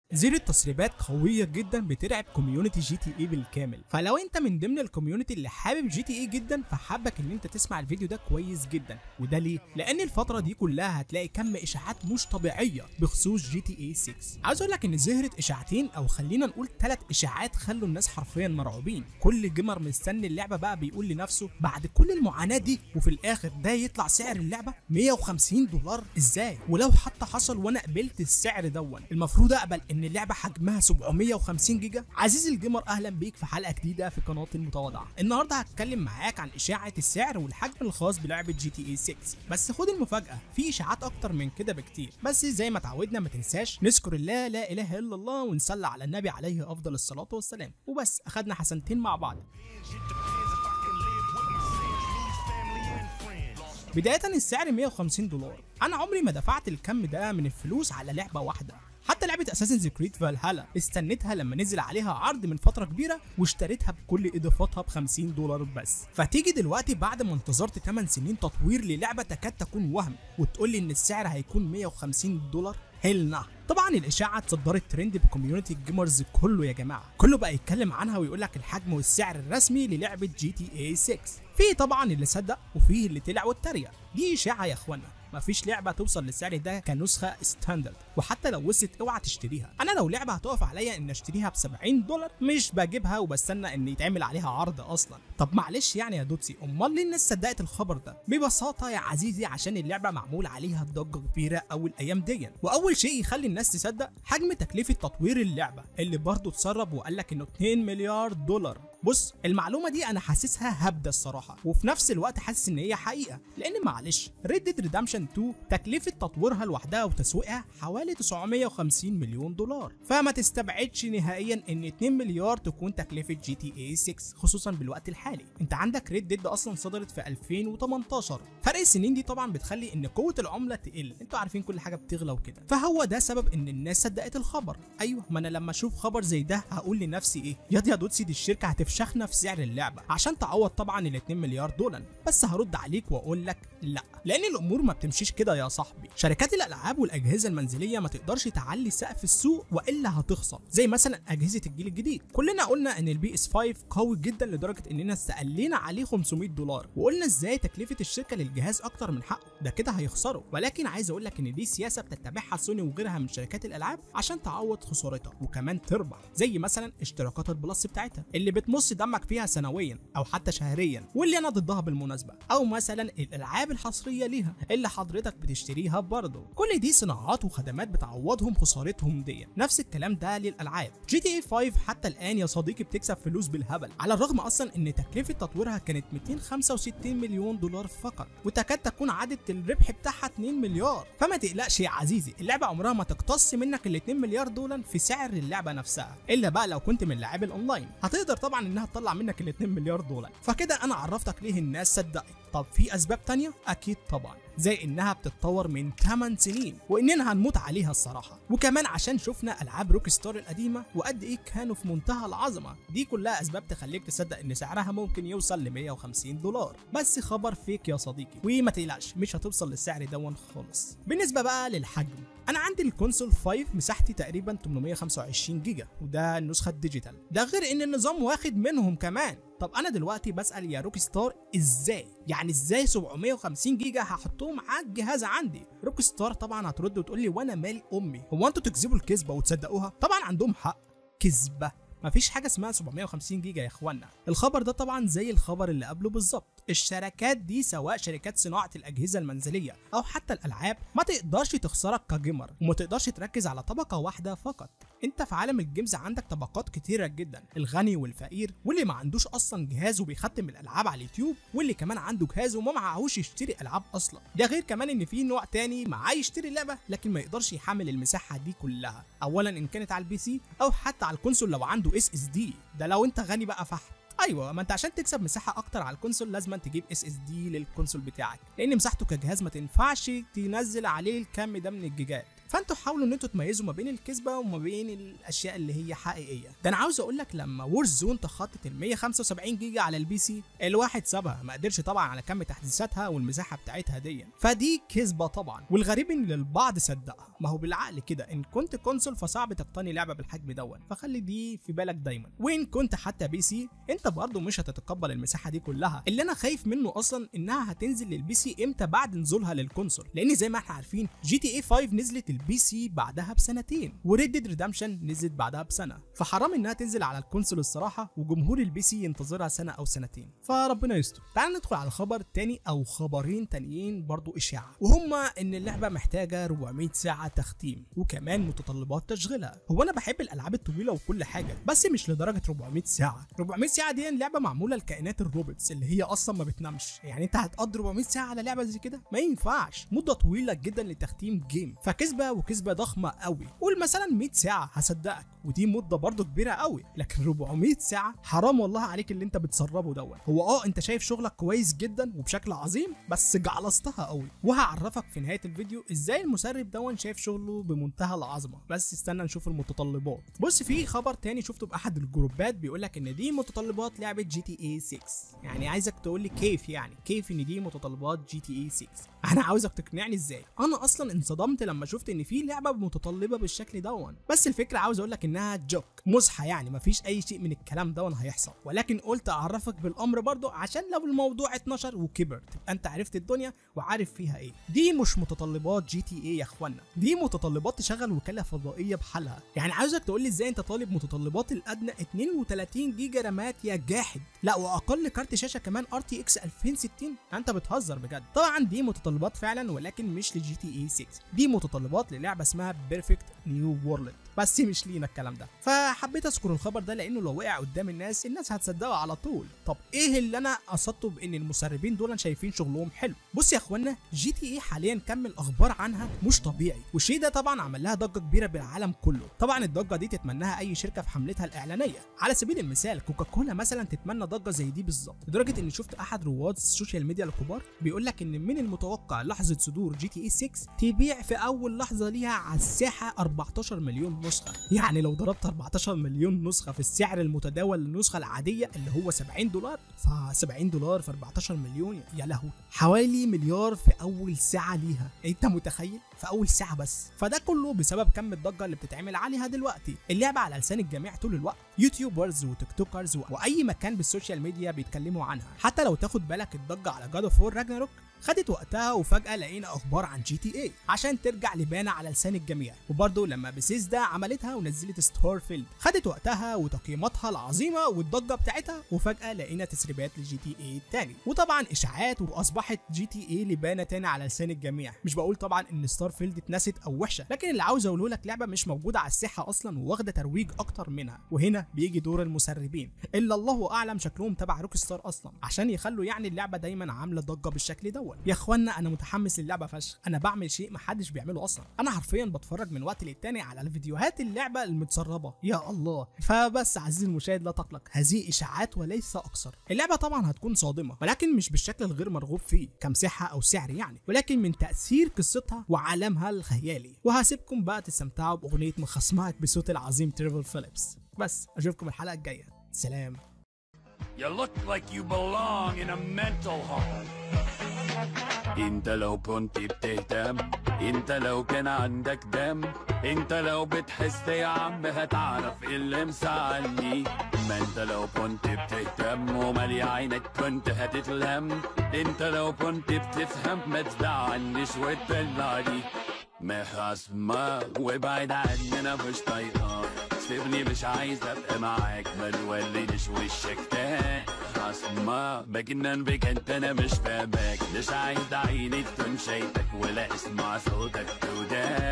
زيرة تسريبات قوية جدا بترعب كوميونتي جي تي اي بالكامل، فلو انت من ضمن الكوميونتي اللي حابب جي تي اي جدا فحابك ان انت تسمع الفيديو ده كويس جدا. وده ليه؟ لان الفترة دي كلها هتلاقي كم اشاعات مش طبيعية بخصوص جي تي اي 6. عاوز اقول لك ان ظهرت اشاعتين او خلينا نقول 3 اشاعات خلوا الناس حرفيا مرعوبين. كل جيمر مستني اللعبة بقى بيقول لنفسه بعد كل المعاناة دي وفي الاخر ده يطلع سعر اللعبة $150 ازاي؟ ولو حتى حصل وانا قبلت السعر دون المفروض اقبل ان اللعبه حجمها 750 جيجا. عزيزي الجيمر اهلا بيك في حلقه جديده في قناه المتواضعه. النهارده هتكلم معاك عن اشاعه السعر والحجم الخاص بلعبه جي تي اي 6، بس خد المفاجاه في اشاعات اكتر من كده بكتير. بس زي ما اتعودنا ما تنساش نذكر الله لا اله الا الله ونصلي على النبي عليه افضل الصلاه والسلام. وبس اخدنا حسنتين مع بعض. بداية السعر $150. أنا عمري ما دفعت الكم ده من الفلوس على لعبة واحدة. حتى لعبة اساسنز كريد فالهالا استنيتها لما نزل عليها عرض من فترة كبيرة واشتريتها بكل اضافاتها $50 بس. فتيجي دلوقتي بعد ما انتظرت 8 سنين تطوير للعبة تكاد تكون وهم وتقول لي ان السعر هيكون $150؟ هلنا. طبعا الاشاعه اتصدرت ترند بكوميونتي الجيمرز كله يا جماعه، كله بقى يتكلم عنها ويقول لك الحجم والسعر الرسمي للعبه جي تي اي 6. في طبعا اللي صدق وفيه اللي طلع واتريق. دي اشاعه يا اخوانا، مفيش لعبه توصل للسعر ده كنسخه ستاندرد، وحتى لو وصلت اوعى تشتريها. انا لو لعبه هتقف عليا ان اشتريها $70 مش بجيبها وبستنى ان يتعمل عليها عرض اصلا. طب معلش يعني يا دوتسي، امال ليه الناس صدقت الخبر ده؟ ببساطه يا عزيزي عشان اللعبه معمول عليها ضجه كبيره اول ايام دي، واول شيء يخلي الناس تصدق حجم تكلفه تطوير اللعبه اللي برضه اتسرب وقال لك انه $2 مليار. بص المعلومه دي انا حاسسها هبده الصراحه، وفي نفس الوقت حاسس ان هي حقيقه، لان معلش ريد ديد ريدمشن 2 تكلفه تطويرها لوحدها وتسويقها حوالي $950 مليون، فما تستبعدش نهائيا ان 2 مليار تكون تكلفه جي تي اي 6 خصوصا بالوقت الحالي. انت عندك ريد ديد اصلا صدرت في 2018، فرق السنين دي طبعا بتخلي ان قوه العمله تقل، انتوا عارفين كل حاجه بتغلى وكده، فهو ده سبب ان الناس صدقت الخبر. ايوه ما انا لما اشوف خبر زي ده هقول لنفسي ايه يا دوتسي دي الشركه هتفشخنا في سعر اللعبه عشان تعوض طبعا ال $2 مليار. بس هرد عليك واقول لك لا، لان الامور ما بتمشيش كده يا صاحبي. شركات الالعاب والاجهزه المنزليه ما تقدرش تعلي سقف السوق والا هتخسر، زي مثلا اجهزه الجيل الجديد. كلنا قلنا ان البي اس 5 قوي جدا لدرجه اننا استقلينا عليه $500 وقلنا ازاي تكلفه الشركه للجهاز اكتر من حقه، ده كده هيخسروا. ولكن عايز اقول لك ان دي سياسه بتتبعها سوني وغيرها من شركات الالعاب عشان تعوض خسارتها وكمان تربح، زي مثلا اشتراكات البلس بتاعتها اللي بتمص دمك فيها سنويا او حتى شهريا، واللي انا ضدها بالمناسبه، او مثلا الالعاب الحصريه ليها اللي حضرتك بتشتريها برضه. كل دي صناعات وخدمات بتعوضهم خسارتهم دي. نفس الكلام ده للالعاب. جي تي اي 5 حتى الان يا صديقي بتكسب فلوس بالهبل، على الرغم اصلا ان تكلفه تطويرها كانت $265 مليون فقط، وتكاد تكون عدت الربح بتاعها 2 مليار. فما تقلقش يا عزيزي، اللعبه عمرها ما تقتص منك ال $2 مليار في سعر اللعبه نفسها، الا بقى لو كنت من لاعبي الاونلاين هتقدر طبعا انها تطلع منك ال $2 مليار. فكده انا عرفتك ليه الناس صدقت. طب في اسباب تانية؟ اكيد طبعا، زي انها بتتطور من 8 سنين واننا هنموت عليها الصراحه، وكمان عشان شفنا العاب روك ستار القديمه وقد ايه كانوا في منتهى العظمه. دي كلها اسباب تخليك تصدق ان سعرها ممكن يوصل ل $150. بس خبر فيك يا صديقي، وما تقلقش مش هتوصل للسعر دون خالص. بالنسبه بقى للحجم، انا عندي الكونسول 5 مساحتي تقريبا 825 جيجا، وده النسخه الديجيتال، ده غير ان النظام واخد منهم كمان. طب انا دلوقتي بسال يا روك ستار ازاي؟ يعني ازاي 750 جيجا هحطهم على الجهاز عندي؟ روك ستار طبعا هترد وتقول لي وانا مالي امي، هو انتوا تكذبوا الكذبه وتصدقوها؟ طبعا عندهم حق، كذبه. مفيش حاجه اسمها 750 جيجا يا اخوانا. الخبر ده طبعا زي الخبر اللي قبله بالظبط. الشركات دي سواء شركات صناعه الاجهزه المنزليه او حتى الالعاب ما تقدرش تخسرك كجيمر، وما تقدرش تركز على طبقه واحده فقط. انت في عالم الجيمز عندك طبقات كتيره جدا، الغني والفقير، واللي ما عندوش اصلا جهاز وبيختم الالعاب على اليوتيوب، واللي كمان عنده جهاز وما معهوش يشتري العاب اصلا. ده غير كمان ان في نوع تاني معاه يشتري لعبه لكن ما يقدرش يحمل المساحه دي كلها، اولا ان كانت على البي سي او حتى على الكونسول لو عنده اس اس دي. ده لو انت غني بقى فحت. ايوه، ما انت عشان تكسب مساحه اكتر على الكونسول لازم تجيب اس اس دي للكونسول بتاعك، لان مساحته كجهاز ما تنفعش تنزل عليه الكم ده من الجيجات. فانتوا حاولوا ان انتوا تميزوا ما بين الكذبه وما بين الاشياء اللي هي حقيقيه. ده انا عاوز اقول لك لما وورز زون تخطت ال 175 جيجا على البي سي الواحد سابها، ما قدرش طبعا على كم تحديثاتها والمساحه بتاعتها دي، فدي كذبه طبعا. والغريب ان البعض صدقها، ما هو بالعقل كده ان كنت كونسول فصعب تقتني لعبه بالحجم دون، فخلي دي في بالك دايما. وان كنت حتى بي سي انت برضه مش هتتقبل المساحه دي كلها. اللي انا خايف منه اصلا انها هتنزل للبي سي امتى بعد نزولها للكونسول، لان زي ما احنا عارفين جي تي اي 5 نزلت البي سي بعدها بسنتين، وريد ديد ريدمشن نزلت بعدها بسنه، فحرام انها تنزل على الكونسول الصراحه وجمهور البي سي ينتظرها سنه او سنتين، فربنا يستر. تعال ندخل على الخبر الثاني او خبرين تانيين برضو اشاعه، وهما ان اللعبه محتاجه 400 ساعه تختيم وكمان متطلبات تشغيلها. هو انا بحب الالعاب الطويله وكل حاجه، بس مش لدرجه 400 ساعه. 400 ساعه دي لعبه معموله لكائنات الروبوتس اللي هي اصلا ما بتنامش، يعني انت هتقضي 400 ساعه على لعبه زي كده؟ ما ينفعش، مده طويله جدا لتختيم جيم، فكذبه وكذبه ضخمه قوي. قول مثلا 100 ساعه هصدقك، ودي مده برضو كبيره قوي، لكن 400 ساعه حرام والله عليك اللي انت بتسربه دوت. هو انت شايف شغلك كويس جدا وبشكل عظيم، بس جعلصتها قوي، وهعرفك في نهايه الفيديو ازاي المسرب دون شايف شغله بمنتهى العظمه. بس استنى نشوف المتطلبات. بص، في خبر تاني شفته باحد الجروبات بيقول لك ان دي متطلبات لعبه جي تي اي 6. يعني عايزك تقول لي كيف، يعني كيف ان دي متطلبات جي تي اي 6؟ انا عاوزك تقنعني ازاي. انا اصلا انصدمت لما شفت ان في لعبه متطلبه بالشكل دون، بس الفكره عاوز اقول لك انها جوك مزحه، يعني مفيش اي شيء من الكلام دون هيحصل، ولكن قلت اعرفك بالامر برضو عشان لو الموضوع اتنشر وكبر تبقى انت عرفت الدنيا وعارف فيها ايه. دي مش متطلبات جي تي اي يا اخوانا، دي متطلبات تشغل وكاله فضائيه بحالها. يعني عاوزك تقول لي ازاي انت طالب متطلبات الادنى 32 جيجا رامات يا جاحد، لا واقل كارت شاشه كمان ار تي اكس 2060؟ انت بتهزر بجد. طبعا دي متطلبات فعلا، ولكن مش لجي تي اي 6، دي متطلبات للعبه اسمها بيرفكت نيو وورلد، بس مش لينا الكلام ده. فحبيت اذكر الخبر ده لانه لو وقع قدام الناس هتصدقه على طول. طب ايه اللي انا قصدته بان المسربين دول شايفين شغلهم حلو؟ بص يا اخوانا، جي تي اي حاليا كم الاخبار عنها مش طبيعي، والشيء ده طبعا عمل لها ضجه كبيره بالعالم كله. طبعا الضجه دي تتمناها اي شركه في حملتها الاعلانيه. على سبيل المثال كوكاكولا مثلا تتمنى ضجه زي دي بالظبط، لدرجه اني شفت احد رواد السوشيال ميديا الكبار بيقول لك ان من المتوقع لحظه صدور جي تي اي 6 تبيع في اول لحظه ليها على الساحه 14 مليون نسخه. يعني لو ضربت 14 مليون نسخه في السعر المتداول للنسخه العاديه اللي هو $70، ف $70 في 14 مليون يا لهوي، حوالي مليار في اول ساعه ليها. انت متخيل؟ في اول ساعه بس. فده كله بسبب كم الضجه اللي بتتعمل عليها دلوقتي. اللعبه على لسان الجميع طول الوقت، يوتيوبرز وتيك توكرز واي مكان بالسوشيال ميديا بيتكلموا عنها. حتى لو تاخد بالك الضجه على جاد اوف وور راجناروك خدت وقتها، وفجأة لقينا أخبار عن جي تي اي عشان ترجع لبانة على لسان الجميع. وبرضه لما بيثيسدا عملتها ونزلت ستارفيلد خدت وقتها وتقييماتها العظيمة والضجة بتاعتها، وفجأة لقينا تسريبات لجي تي اي تاني، وطبعا إشاعات، وأصبحت جي تي اي لبانة تاني على لسان الجميع. مش بقول طبعا إن ستارفيلد اتنست أو وحشة، لكن اللي عاوز أقوله لك لعبة مش موجودة على الساحة أصلا وواخدة ترويج أكتر منها. وهنا بيجي دور المسربين، إلا الله أعلم شكلهم تبع روك ستار أصلا، عشان يخلوا يعني اللعبة دايما عاملة ضجة بالشكل دوت. يا اخوانا انا متحمس للعبه فشخ، انا بعمل شيء محدش بيعمله اصلا، انا حرفيا بتفرج من وقت للتاني على الفيديوهات اللعبه المتسربه. يا الله. فبس عزيزي المشاهد لا تقلق، هذه اشاعات وليس اكثر. اللعبه طبعا هتكون صادمه، ولكن مش بالشكل الغير مرغوب فيه كمساحه او سعر يعني، ولكن من تاثير قصتها وعالمها الخيالي. وهسيبكم بقى تستمتعوا باغنيه مخصمك بصوت العظيم تريفر فيليبس. بس اشوفكم الحلقه الجايه، سلام. You look like you belong in a mental home. انت لو كنت بتهتم، انت لو كان عندك دم، انت لو بتحس يا عم هتعرف اللي مسعني. ما انت لو كنت بتهتم ومالي عينك كنت هتتلم، انت لو كنت بتفهم ما تزعلنيش وتدلعني. مخصمك وابعد عني انا مش طايقاك، سيبني مش عايز ابقى معاك، ما تولينيش وشك تاني. خصمك بجنن بك انت انا مش فاهمك، مش عايز عيني تكون شايفك ولا اسمع صوتك في وداني.